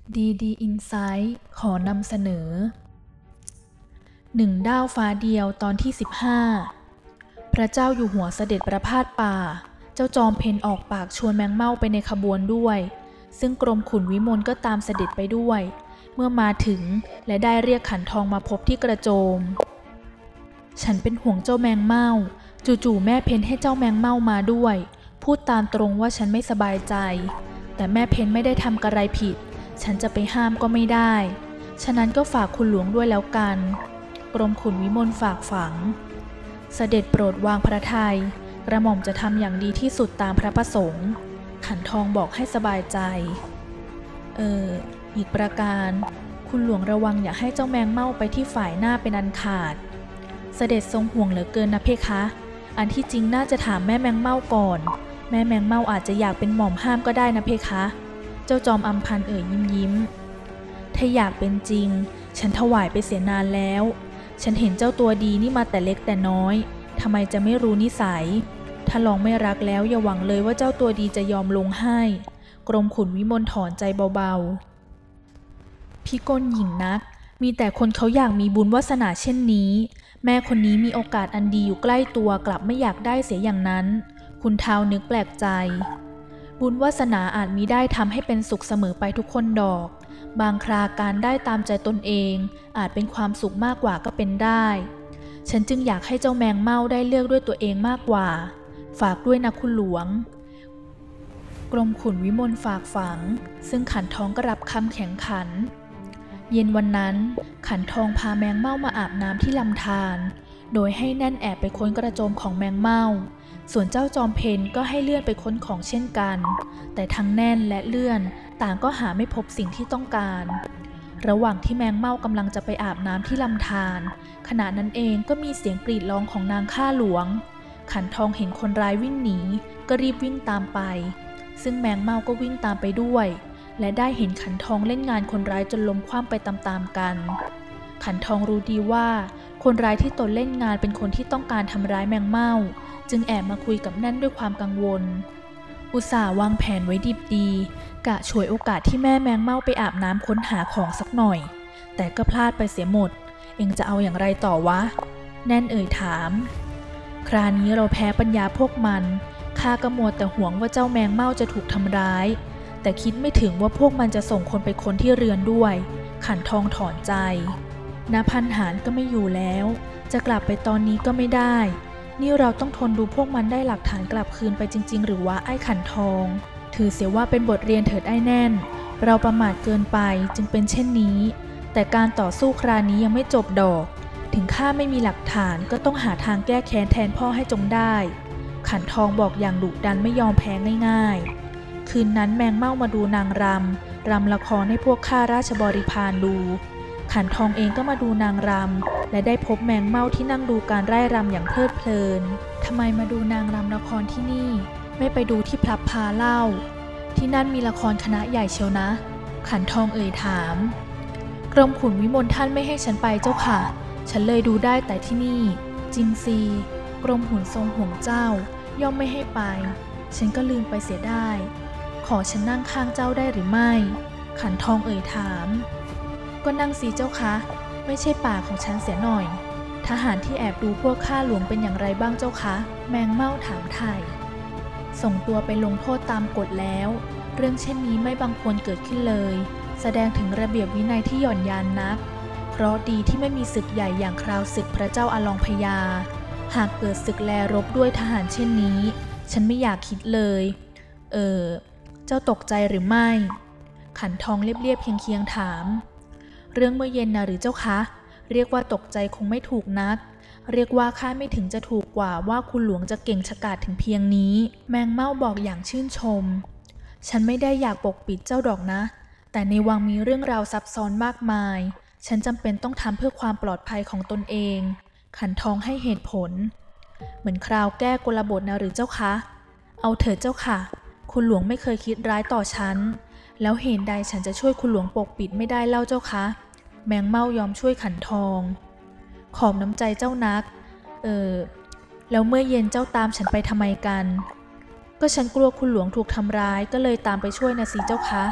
ดีอินไซต์ขอนำเสนอหนึ่งด้าวฟ้าเดียวตอนที่15พระเจ้าอยู่หัวเสด็จประพาสป่าเจ้าจอมเพ็ญออกปากชวนแมงเม่าไปในขบวนด้วยซึ่งกรมขุนวิมลก็ตามเสด็จไปด้วยเมื่อมาถึงและได้เรียกขันทองมาพบที่กระโจมฉันเป็นห่วงเจ้าแมงเม่าจู่ๆแม่เพ็ญให้เจ้าแมงเม่ามาด้วยพูดตามตรงว่าฉันไม่สบายใจแต่แม่เพ็ญไม่ได้ทำอะไรผิดฉันจะไปห้ามก็ไม่ได้ฉะนั้นก็ฝากคุณหลวงด้วยแล้วกันกรมขุนวิมลฝากฝังเสด็จโปรดวางพระทัยกระหม่อมจะทำอย่างดีที่สุดตามพระประสงค์ขันทองบอกให้สบายใจอีกประการคุณหลวงระวังอย่าให้เจ้าแมงเม่าไปที่ฝ่ายหน้าเป็นอันขาดเสด็จทรงห่วงเหลือเกินนะเพคะอันที่จริงน่าจะถามแม่แมงเม่าก่อนแม่แมงเม่าอาจจะอยากเป็นหม่อมห้ามก็ได้นะเพคะเจ้าจอมอำพันยิ้มถ้าอยากเป็นจริงฉันถวายไปเสียนานแล้วฉันเห็นเจ้าตัวดีนี่มาแต่เล็กแต่น้อยทำไมจะไม่รู้นิสัยถ้าลองไม่รักแล้วอย่าหวังเลยว่าเจ้าตัวดีจะยอมลงให้กรมขุนวิมลถอนใจเบาๆพี่ก้นหญิงนักมีแต่คนเขาอยากมีบุญวาสนาเช่นนี้แม่คนนี้มีโอกาสอันดีอยู่ใกล้ตัวกลับไม่อยากได้เสียอย่างนั้นคุณท้าวนึกแปลกใจบุญวาสนาอาจมิได้ทำให้เป็นสุขเสมอไปทุกคนดอกบางคราการได้ตามใจตนเองอาจเป็นความสุขมากกว่าก็เป็นได้ฉันจึงอยากให้เจ้าแมงเม่าได้เลือกด้วยตัวเองมากกว่าฝากด้วยนะคุณหลวงกรมขุนวิมลฝากฝังซึ่งขันทองก็รับคำแข็งขันเย็นวันนั้นขันทองพาแมงเม่ามาอาบน้ำที่ลำธารโดยให้แน่นแอบไปค้นกระโจมของแมงเม่าส่วนเจ้าจอมเพ็ญก็ให้เลื่อนไปค้นของเช่นกันแต่ทั้งแน่นและเลื่อนต่างก็หาไม่พบสิ่งที่ต้องการระหว่างที่แมงเม่ากำลังจะไปอาบน้ำที่ลำธารขณะนั้นเองก็มีเสียงกรีดร้องของนางข้าหลวงขันทองเห็นคนร้ายวิ่งหนีก็รีบวิ่งตามไปซึ่งแมงเม่าก็วิ่งตามไปด้วยและได้เห็นขันทองเล่นงานคนร้ายจนล้มคว่ำไปตามๆกันขันทองรู้ดีว่าคนร้ายที่ตนเล่นงานเป็นคนที่ต้องการทำร้ายแมงเม่าจึงแอบมาคุยกับแน่นด้วยความกังวลอุตส่าห์วางแผนไว้ดิบดีกะฉวยโอกาสที่แม่แมงเม่าไปอาบน้ำค้นหาของสักหน่อยแต่ก็พลาดไปเสียหมดเอ็งจะเอาอย่างไรต่อวะแน่นถามคราวนี้เราแพ้ปัญญาพวกมันข้าก็มัวแต่ห่วงว่าเจ้าแมงเม่าจะถูกทำร้ายแต่คิดไม่ถึงว่าพวกมันจะส่งคนไปค้นที่เรือนด้วยขันทองถอนใจณพันหารก็ไม่อยู่แล้วจะกลับไปตอนนี้ก็ไม่ได้นี่เราต้องทนดูพวกมันได้หลักฐานกลับคืนไปจริงๆหรือว่าไอ้ขันทองถือเสียว่าเป็นบทเรียนเถิดไอ้แน่นเราประมาทเกินไปจึงเป็นเช่นนี้แต่การต่อสู้คราวนี้ยังไม่จบดอกถึงข้าไม่มีหลักฐานก็ต้องหาทางแก้แค้นแทนพ่อให้จงได้ขันทองบอกอย่างดุดันไม่ยอมแพ้ง่ายๆคืนนั้นแมงเม่ามาดูนางรำละครให้พวกข้าราชบริพารดูขันทองเองก็มาดูนางรำและได้พบแมงเม่าที่นั่งดูการไร่รำอย่างเพลิดเพลินทำไมมาดูนางรำละครที่นี่ไม่ไปดูที่พลับพาเล่าที่นั่นมีละครคณะใหญ่เชียวนะขันทองถามกรมขุนวิมลท่านไม่ให้ฉันไปเจ้าค่ะฉันเลยดูได้แต่ที่นี่จริงสิกรมขุนทรงห่วงเจ้าย่อมไม่ให้ไปฉันก็ลืมไปเสียได้ขอฉันนั่งข้างเจ้าได้หรือไม่ขันทองถามก็นั่งสิเจ้าคะไม่ใช่ป่าของฉันเสียหน่อยทหารที่แอบดูพวกข้าหลวงเป็นอย่างไรบ้างเจ้าคะแมงเม่าถามไถ่ส่งตัวไปลงโทษตามกฎแล้วเรื่องเช่นนี้ไม่บังควรเกิดขึ้นเลยแสดงถึงระเบียบวินัยที่หย่อนยานนักเพราะดีที่ไม่มีศึกใหญ่อย่างคราวศึกพระเจ้าอลองพญาหากเกิดศึกแลรบด้วยทหารเช่นนี้ฉันไม่อยากคิดเลยเจ้าตกใจหรือไม่ขันทองเรียบๆเคียงๆถามเรื่องเมื่อเย็นนะหรือเจ้าคะเรียกว่าตกใจคงไม่ถูกนักเรียกว่าคาดไม่ถึงจะถูกกว่าว่าคุณหลวงจะเก่งฉกาจถึงเพียงนี้แมงเม่าบอกอย่างชื่นชมฉันไม่ได้อยากปกปิดเจ้าดอกนะแต่ในวังมีเรื่องราวซับซ้อนมากมายฉันจำเป็นต้องทำเพื่อความปลอดภัยของตนเองขันทองให้เหตุผลเหมือนคราวแก้กลบฏนะหรือเจ้าคะเอาเถิดเจ้าค่ะคุณหลวงไม่เคยคิดร้ายต่อฉันแล้วเหตุใดฉันจะช่วยคุณหลวงปกปิดไม่ได้เล่าเจ้าคะแมงเม่ายอมช่วยขันทองขอบน้ำใจเจ้านักแล้วเมื่อเย็นเจ้าตามฉันไปทำไมกันก็ฉันกลัวคุณหลวงถูกทำร้ายก็เลยตามไปช่วยนะสิเจ้าคะ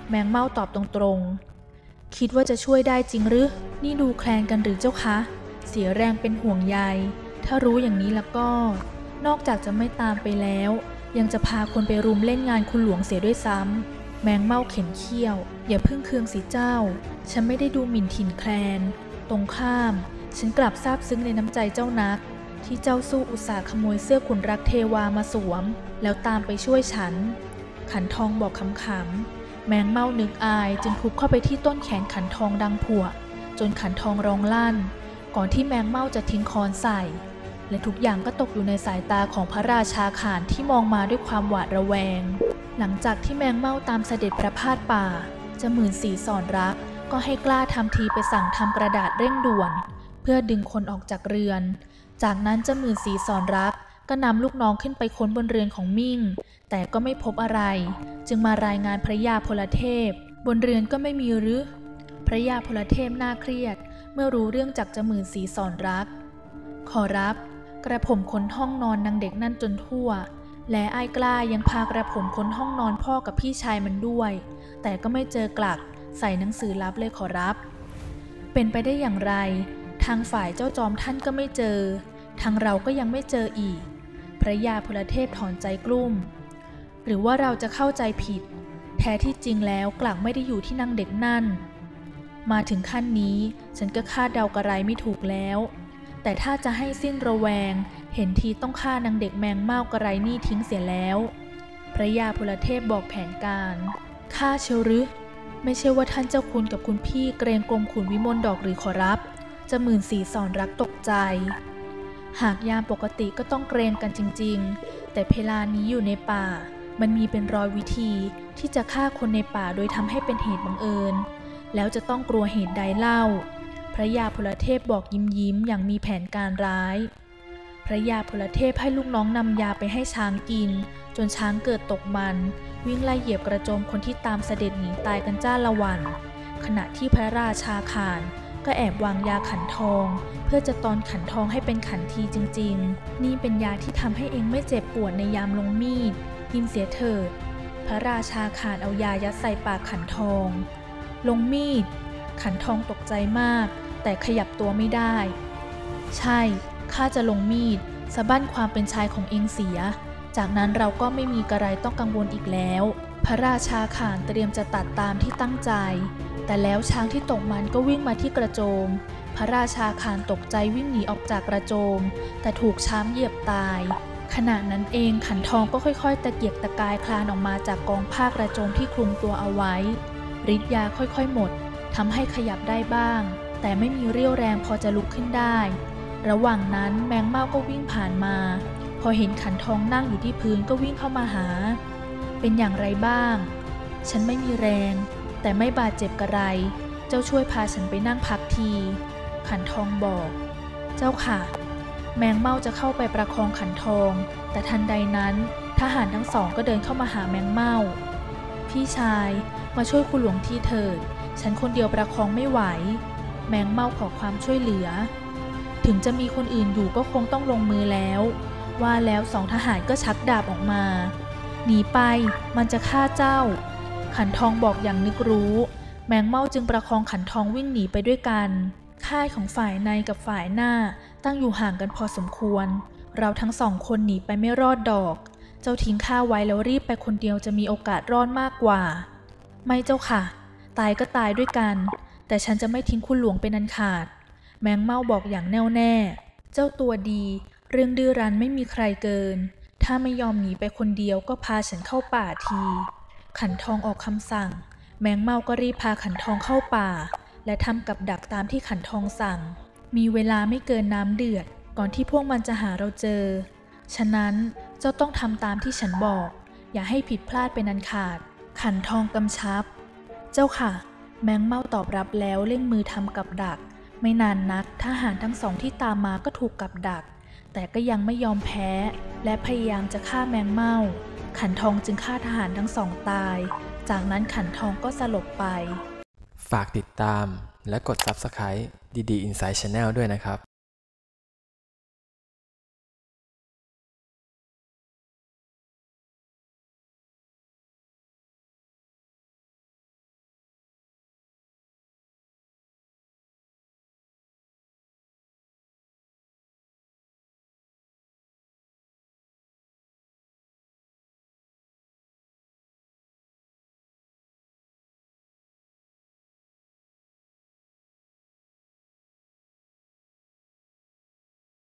แมงเม่าตอบตรงๆคิดว่าจะช่วยได้จริงหรือนี่ดูแคลนกันหรือเจ้าคะเสียแรงเป็นห่วงใยถ้ารู้อย่างนี้แล้วก็นอกจากจะไม่ตามไปแล้วยังจะพาคนไปรุมเล่นงานคุณหลวงเสียด้วยซ้ำแมงเม่าเข็นเขี้ยวอย่าพึ่งเคืองสิเจ้าฉันไม่ได้ดูหมิ่นถิ่นแคลนตรงข้ามฉันกลับซาบซึ้งในน้ำใจเจ้านักที่เจ้าสู้อุตส่าห์ขโมยเสื้อขุนรักเทวามาสวมแล้วตามไปช่วยฉันขันทองบอกขำๆแมงเม่านึกอายจึงทุบเข้าไปที่ต้นแขนขันทองดังผุจนขันทองร้องลั่นก่อนที่แมงเม่าจะทิ้งค้อนใส่และทุกอย่างก็ตกอยู่ในสายตาของพระราชาข่านที่มองมาด้วยความหวาดระแวงหลังจากที่แมงเม่าตามเสด็จประพาสป่าจะหมื่นสีสอนรักก็ให้กล้าทำทีไปสั่งทำกระดาษเร่งด่วนเพื่อดึงคนออกจากเรือนจากนั้นเจ้าหมื่นสีสอนรักก็นำลูกน้องขึ้นไปค้นบนเรือนของมิ่งแต่ก็ไม่พบอะไรจึงมารายงานพระยาพลเทพบนเรือนก็ไม่มีหรือพระยาพลเทพน่าเครียดเมื่อรู้เรื่องจากเจ้าหมื่นสีสอนรักขอรับกระผมค้นห้องนอนนางเด็กนั่นจนทั่วและอ้ายกล้ายังพากระผมค้นห้องนอนพ่อกับพี่ชายมันด้วยแต่ก็ไม่เจอกลักใส่หนังสือลับเลยขอรับเป็นไปได้อย่างไรทางฝ่ายเจ้าจอมท่านก็ไม่เจอทางเราก็ยังไม่เจออีกพระยาพลเทพถอนใจกลุ้มหรือว่าเราจะเข้าใจผิดแท้ที่จริงแล้วกลักไม่ได้อยู่ที่นางเด็กนั่นมาถึงขั้นนี้ฉันก็คาดเดากระไรไม่ถูกแล้วแต่ถ้าจะให้สิ้นระแวงเห็นทีต้องฆ่านางเด็กแมงเม่ากระไรนี่ทิ้งเสียแล้วพระยาพลเทพบอกแผนการฆ่าเชลหรือไม่ใช่ว่าท่านเจ้าคุณกับคุณพี่เกรงกรมขุนวิมลดอกหรือขอรับจะหมื่นสีสอนรักตกใจหากยามปกติก็ต้องเกรงกันจริงๆแต่เพลานี้อยู่ในป่ามันมีเป็นร้อยวิธีที่จะฆ่าคนในป่าโดยทำให้เป็นเหตุบังเอิญแล้วจะต้องกลัวเหตุใดเล่าพระยาพลเทพบอกยิ้มอย่างมีแผนการร้ายพระยาพลเทพให้ลูกน้องนำยาไปให้ช้างกินจนช้างเกิดตกมันวิ่งไล่เหยียบกระโจมคนที่ตามเสด็จหนีตายกันจ้าละวันขณะที่พระราชาข่านก็แอบวางยาขันทองเพื่อจะตอนขันทองให้เป็นขันทีจริงๆนี่เป็นยาที่ทำให้เองไม่เจ็บปวดในยามลงมีดกินเสียเถิดพระราชาข่านเอายายัดใส่ปากขันทองลงมีดขันทองตกใจมากแต่ขยับตัวไม่ได้ใช่ข้าจะลงมีดสะบั้นความเป็นชายของเองเสียจากนั้นเราก็ไม่มีกระไรต้องกังวลอีกแล้วพระราชาข่านเตรียมจะตัดตามที่ตั้งใจแต่แล้วช้างที่ตกมันก็วิ่งมาที่กระโจมพระราชาข่านตกใจวิ่งหนีออกจากกระโจมแต่ถูกช้างเหยียบตายขณะนั้นเองขันทองก็ค่อยๆตะเกียกตะกายคลานออกมาจากกองผ้ากระโจมที่คลุมตัวเอาไว้ฤทธิ์ยาค่อยๆหมดทำให้ขยับได้บ้างแต่ไม่มีเรี่ยวแรงพอจะลุกขึ้นได้ระหว่างนั้นแมงเม่าก็วิ่งผ่านมาพอเห็นขันทองนั่งอยู่ที่พื้นก็วิ่งเข้ามาหาเป็นอย่างไรบ้างฉันไม่มีแรงแต่ไม่บาดเจ็บกระไรเจ้าช่วยพาฉันไปนั่งพักทีขันทองบอกเจ้าค่ะแมงเม่าจะเข้าไปประคองขันทองแต่ทันใดนั้นทหารทั้งสองก็เดินเข้ามาหาแมงเม่าพี่ชายมาช่วยคุณหลวงทีเถิดฉันคนเดียวประคองไม่ไหวแมงเม่าขอความช่วยเหลือถึงจะมีคนอื่นอยู่ก็คงต้องลงมือแล้วว่าแล้วสองทหารก็ชักดาบออกมาหนีไปมันจะฆ่าเจ้าขันทองบอกอย่างนึกรู้แมงเม่าจึงประคองขันทองวิ่งหนีไปด้วยกันค่ายของฝ่ายในกับฝ่ายหน้าตั้งอยู่ห่างกันพอสมควรเราทั้งสองคนหนีไปไม่รอดดอกเจ้าทิ้งข้าไว้แล้วรีบไปคนเดียวจะมีโอกาสรอดมากกว่าไม่เจ้าค่ะตายก็ตายด้วยกันแต่ฉันจะไม่ทิ้งคุณหลวงเป็นอันขาดแมงเม่าบอกอย่างแน่วแน่เจ้าตัวดีเรื่องดื้อรั้นไม่มีใครเกินถ้าไม่ยอมหนีไปคนเดียวก็พาฉันเข้าป่าทีขันทองออกคำสั่งแมงเม่าก็รีบพาขันทองเข้าป่าและทำกับดักตามที่ขันทองสั่งมีเวลาไม่เกินน้ำเดือดก่อนที่พวกมันจะหาเราเจอฉะนั้นเจ้าต้องทำตามที่ฉันบอกอย่าให้ผิดพลาดเป็นอันขาดขันทองกำชับเจ้าค่ะแมงเม่าตอบรับแล้วเร่งมือทำกับดักไม่นานนักทหารทั้งสองที่ตามมาก็ถูกกับดักแต่ก็ยังไม่ยอมแพ้และพยายามจะฆ่าแมงเม่าขันทองจึงฆ่าทหารทั้งสองตายจากนั้นขันทองก็สลบไปฝากติดตามและกด Subscribe DD Insight Channel ด้วยนะครับ